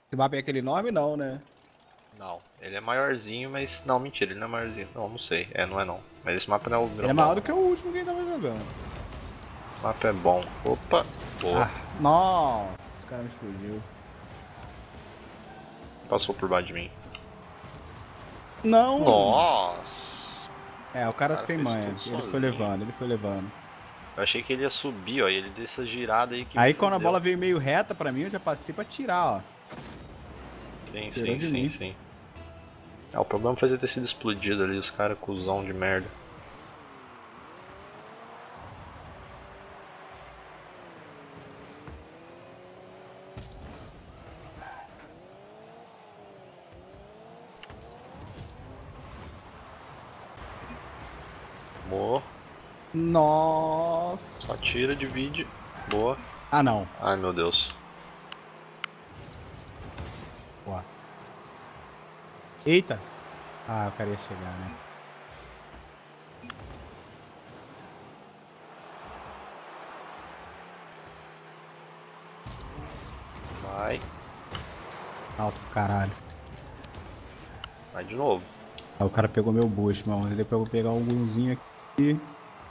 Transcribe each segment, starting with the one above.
Esse mapa é aquele enorme, não, né? Não, ele é maiorzinho, mas... Não, mentira, ele não é maiorzinho. Não, não sei. É, não é não. Mas esse mapa não é o Ele é grandão, maior do não. que o último que a gente tava jogando. Esse mapa é bom. Opa, boa. Ah, nossa, o cara me explodiu. Passou por baixo de mim. Não! Nossa! É, o O cara cara tem fez tudo manha. Ele foi sozinho. levando, ele foi levando. Eu achei que ele ia subir, ó. E ele deu essa girada aí que me Aí quando a bola fudeu. veio meio reta pra mim, eu já passei pra tirar, ó. Sim, Tirou sim, de sim, mim. sim. Ah, o problema foi ter sido explodido ali, os caras cuzão de merda. Boa. Nossa. Só tira, divide. Boa. Ah, não. Ai, meu Deus. Ó. Eita. Ah, o cara ia chegar, né? Vai. Alto pro caralho. Vai de novo. Aí o cara pegou meu boost, mano. Depois eu vou pegar um golzinho aqui.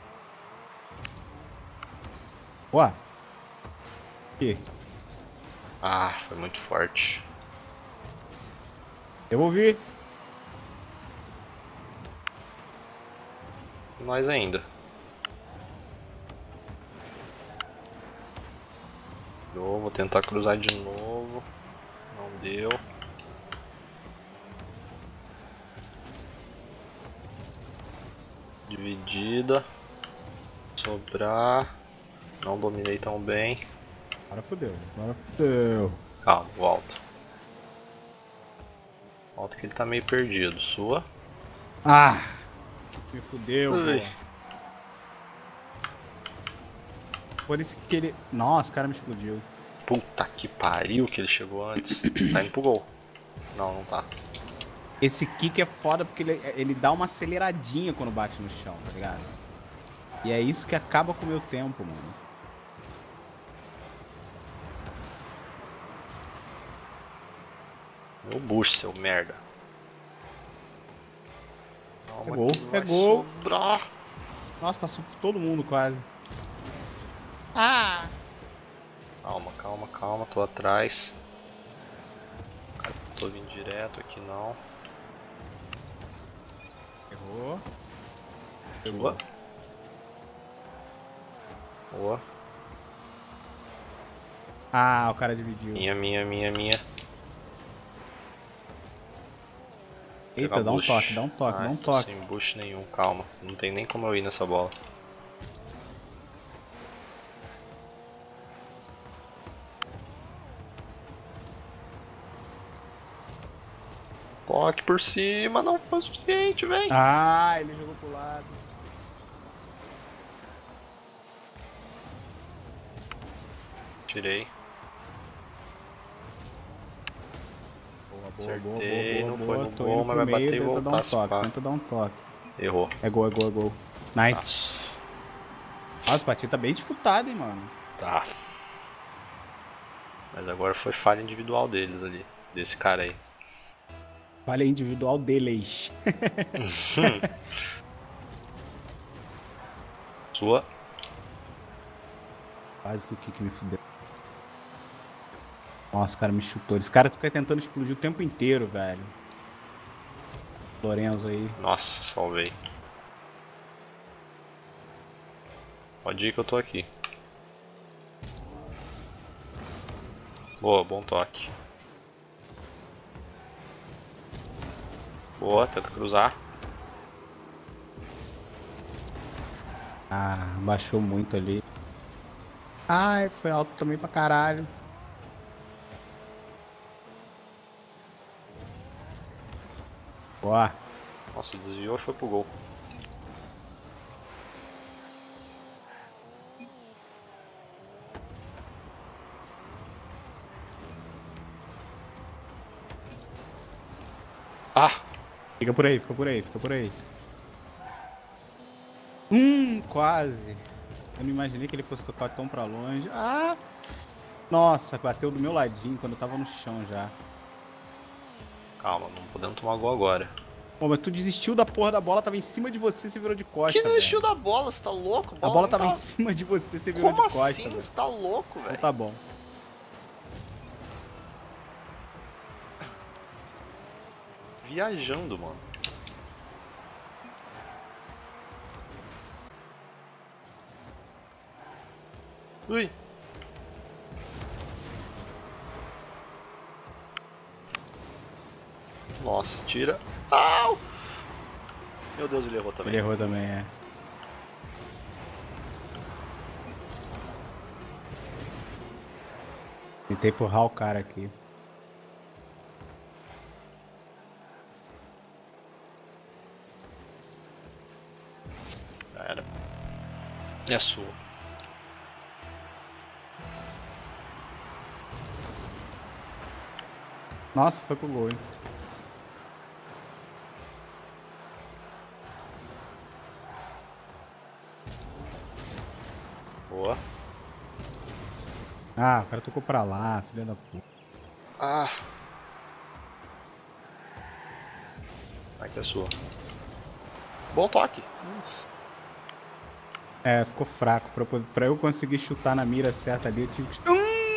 Ó. Aqui. Ah, foi muito forte. Devolvi. Nós ainda. Eu vou tentar cruzar de novo. Não deu. Dividida. Sobrar. Não dominei tão bem. Agora fodeu. Agora fodeu. Calma, volta. Volta que ele tá meio perdido. Sua. Ah! Me fudeu, Ui. boa. Por isso que ele... Nossa, o cara me explodiu. Puta que pariu que ele chegou antes. Tá indo pro gol. Não, não tá. Esse kick é foda porque ele dá uma aceleradinha quando bate no chão, tá ligado? E é isso que acaba com o meu tempo, mano. Meu bucho, seu merda. É Calma gol, que é vai gol. sobrar. Nossa, passou por todo mundo quase. Ah! Calma, calma, calma. Tô atrás. Tô vindo direto aqui não. Errou. Sua. Boa. Ah, o cara dividiu. Minha. Pegar Eita, dá um toque, bush. dá um toque, dá Ai, um tô toque. sem bush nenhum, calma. Não tem nem como eu ir nessa bola. Toque por cima, não foi o suficiente, véi. Ah, ele jogou pro lado. Tirei. Boa, Acertei, não foi no Tô gol, indo mas pro vai meio, bater e tenta dar um voltar, se toque, pá. tenta dar um toque. Errou. É gol, é gol, é gol. Nice. Nossa. Nossa, a partida tá bem disputada, hein, mano. Tá. Mas agora foi falha individual deles ali. Desse cara aí. Falha individual deles. Sua. Quase que o kick me fudeu. Nossa, o cara me chutou. Esse cara fica tentando explodir o tempo inteiro, velho. Lorenzo aí. Nossa, salvei. Pode ir que eu tô aqui. Boa, bom toque. Boa, tenta cruzar. Ah, baixou muito ali. Ai, foi alto também pra caralho. Boa. Nossa, desviou e foi pro gol. Ah! Fica por aí, fica por aí, fica por aí. Quase. Eu não imaginei que ele fosse tocar tão pra longe. Ah! Nossa, bateu do meu ladinho quando eu tava no chão já. Calma, não podemos tomar gol agora. Pô, mas tu desistiu da porra da bola, tava em cima de você, você virou de costa, Que desistiu velho. da bola? Você tá louco? A bola não tava em tá... cima de você, você virou Como de costa, assim? velho. Você tá louco, Então velho? tá bom. Viajando, mano. Ui. Nossa, tira. Au! Meu Deus, ele errou também. Ele errou também, é. Tentei empurrar o cara aqui. Já era. É sua. Nossa, foi pro gol, hein? Boa. Ah, o cara tocou pra lá, filha da puta. Ah. Vai que é sua. Bom toque. É, ficou fraco. Pra eu conseguir chutar na mira certa ali, eu tive que...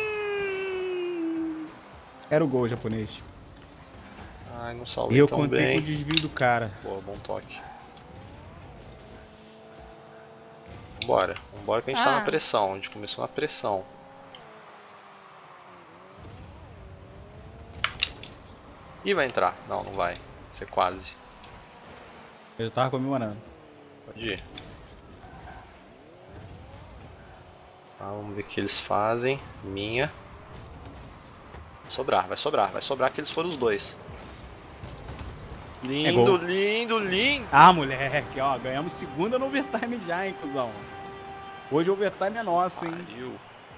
Era o gol japonês. Ai, não E salvei eu tão contei bem. com o desvio do cara. Boa, bom toque. Vambora. Vambora que a gente tá na pressão. A gente começou na pressão. Ih, vai entrar. Não, não vai. Vai ser quase. Eu já tava comemorando. Pode ir. Tá, vamos ver o que eles fazem. Minha. Vai sobrar que eles foram os dois. Lindo, gol. lindo, lindo. Ah, moleque, ó, ganhamos segunda no overtime já, hein, cuzão. Hoje o overtime é nosso, hein. Pariu.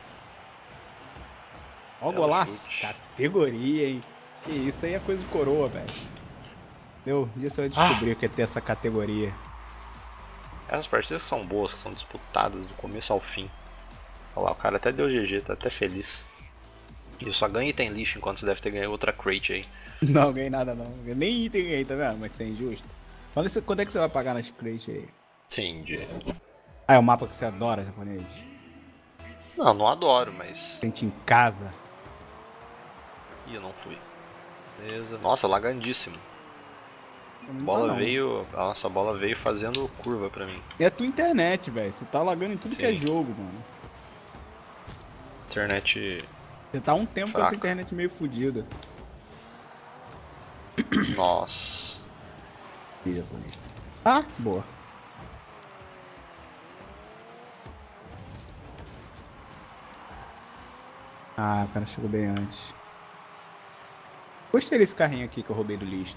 Ó o Belo golaço. chute. Categoria, hein. Que isso aí é coisa de coroa, velho. Entendeu? Um dia você vai descobrir o que é ter essa categoria. Essas partidas que são boas, que são disputadas do começo ao fim. Olha lá, o cara até deu GG, tá até feliz. E eu só ganho item lixo enquanto você deve ter ganho outra crate aí. Não, ganhei nada não. Eu nem item ganhei, tá vendo? Como é que isso é injusto? Fala isso, quando é que você vai pagar nas crates aí? Entendi. Ah, é o mapa que você adora, japonês? Não, não adoro, mas... Sente em casa. Ih, eu não fui. Beleza. Nossa, lagandíssimo. Não A bola dá, não. veio... A nossa bola veio fazendo curva pra mim. É a tua internet, velho. Você tá lagando em tudo que é Sim. jogo, mano. Internet... Você tá há um tempo com Fraca. essa internet meio fodida. Nossa. Ih, japonês. Ah, boa. Ah, o cara chegou bem antes. Gostei desse carrinho aqui que eu roubei do lixo.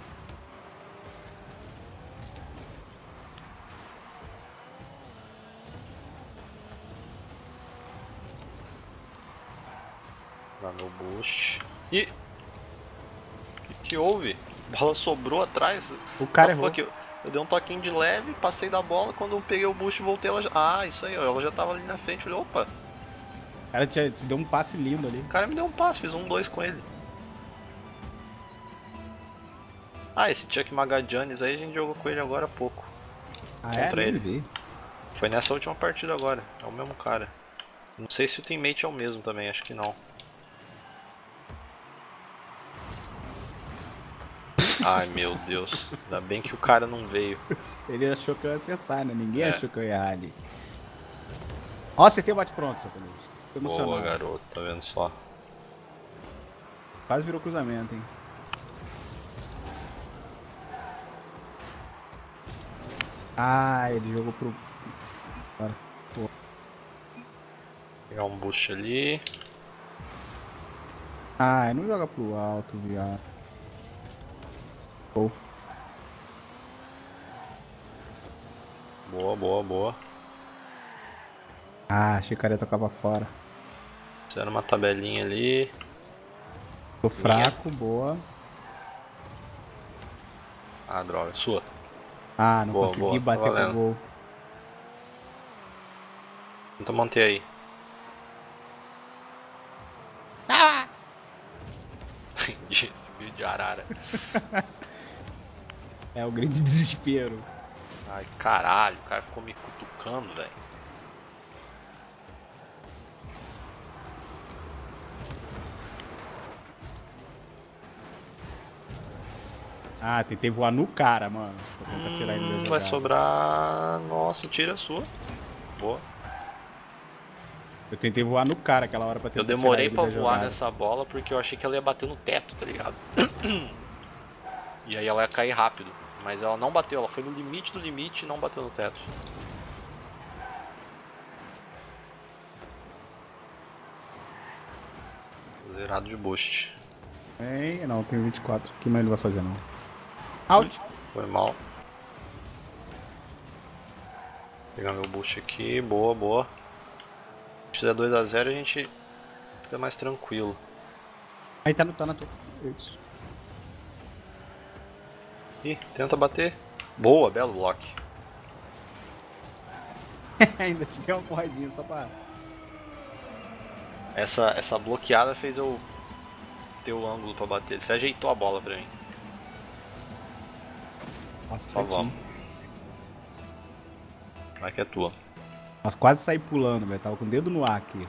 Lá no boost. E... O que houve? A bola sobrou atrás. O cara What the errou. fuck? Eu dei um toquinho de leve, passei da bola, quando eu peguei o boost e voltei, ela já... Ah, isso aí, ó, ela já tava ali na frente. Falei, opa, O cara te deu um passe lindo ali. o cara me deu um passo, fiz um 2 com ele. Ah, esse Chuck Magadianes aí a gente jogou com ele agora há pouco. Ah, é? Contra Nem ele. vi. Foi nessa última partida agora, é o mesmo cara. Não sei se o teammate é o mesmo também, acho que não. Ai meu Deus, ainda bem que o cara não veio. Ele achou que eu ia acertar, né? Ninguém É. achou que eu ia errar ali. Ó, acertei o bate-pronto, japonês. Tô emocionado. Boa, garoto, tá vendo só? Quase virou cruzamento, hein? Ah, ele jogou pro... Agora. Pô. Pegar um boost ali. Ah, não joga pro alto, viado. Pô. Boa, boa, boa. Ah, achei que o cara ia tocar pra fora. Fizeram uma tabelinha ali. Tô fraco, boa. Ah, droga, sua. Ah, não Boa, consegui boa, tá bater com o valendo. gol. Tenta manter aí. Esse Grito de arara. É o grito de desespero. Ai, caralho, o cara ficou me cutucando, velho. Ah, tentei voar no cara, mano. Pra tentar tirar ele da jogada. Vai sobrar... Nossa, tira a sua. Boa. Eu tentei voar no cara aquela hora pra tentar Eu tirar demorei ele pra da voar jogada. nessa bola porque eu achei que ela ia bater no teto, tá ligado? E aí ela ia cair rápido. Mas ela não bateu, ela foi no limite do limite e não bateu no teto. Zerado de boost. Não, tem 24. O que mais ele vai fazer, não? Out! Foi mal. Vou pegar meu boost aqui, boa, boa. Se fizer 2 a 0 a gente fica mais tranquilo. Aí tá na tua. Isso. Ih, tenta bater. Boa, belo block. Ainda te deu uma porradinha só pra... Essa bloqueada fez eu ter o ângulo pra bater. Você ajeitou a bola pra mim. Nossa, Só vamos. Vai que é tua. Nossa, quase saí pulando, velho. Tava com o dedo no ar aqui.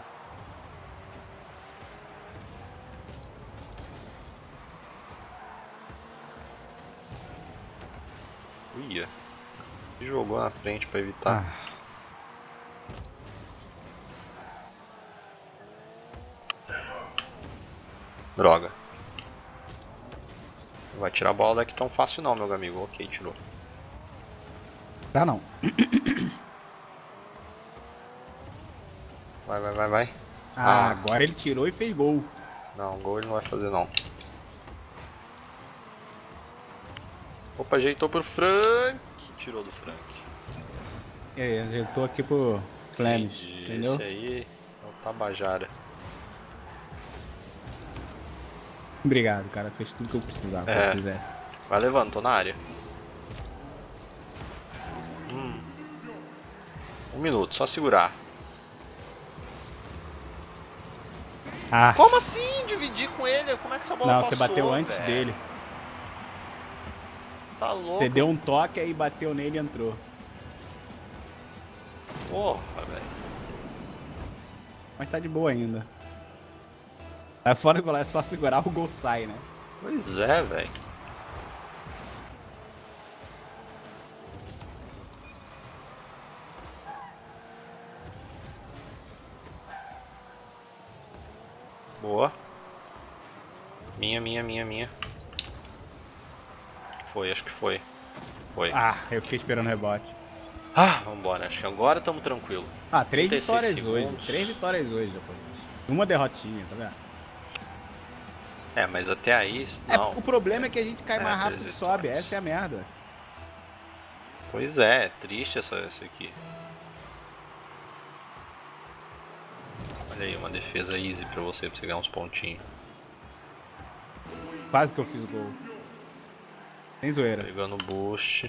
Ia. Jogou na frente pra evitar. Droga. Não vai tirar a bola daqui tão fácil não, meu amigo. Ok, tirou. Tá não. Vai, vai, vai, vai. Agora ele tirou e fez gol. Não, gol ele não vai fazer não. Opa, ajeitou pro Frank. Tirou do Frank. Ajeitou aqui pro Flemish, entendeu? Esse aí é o Tabajara. Obrigado, cara. Fez tudo que eu precisava que eu fizesse. Vai levando, tô na área. 1 minuto, só segurar. Como assim? Dividir com ele? Como é que essa bola passou? Não, você bateu antes dele. Tá louco. Você deu um toque, aí bateu nele e entrou. Porra, velho. Mas tá de boa ainda. Aí fora que é só segurar, o gol sai, né? Pois é, velho. Boa. Minha. Foi, acho que foi. Foi. Eu fiquei esperando o rebote. Vambora, acho que agora estamos tranquilos. 3 36 vitórias hoje. segundos. 3 vitórias hoje, depois. Uma derrotinha, tá vendo? Mas até aí, não. O problema é que a gente cai mais 3 rápido que sobe. vitórias. Essa é a merda. Pois é, triste essa aqui. Olha aí, uma defesa easy pra você ganhar uns pontinhos. Quase que eu fiz o gol. Sem zoeira. Pegando o boost.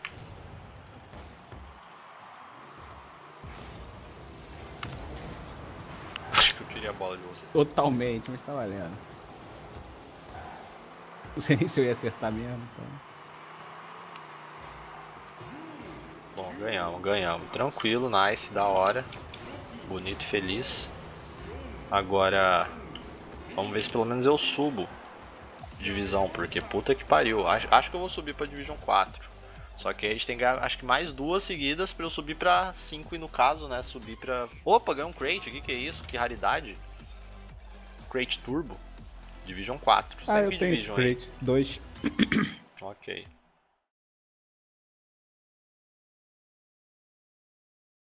Acho que eu tirei a bola de você. Totalmente, mas tá valendo. Não sei nem se eu ia acertar mesmo, então. Bom, ganhamos. Tranquilo, nice, da hora. Bonito e feliz. Agora, vamos ver se pelo menos eu subo divisão, porque puta que pariu. Acho que eu vou subir pra Division 4. Só que a gente tem que ganhar, acho que mais 2 seguidas pra eu subir pra 5 e no caso, né, subir pra... Opa, ganhei um crate aqui, que é isso? Que raridade. Crate Turbo. Division 4. Eu tenho esse crate. 2. Ok.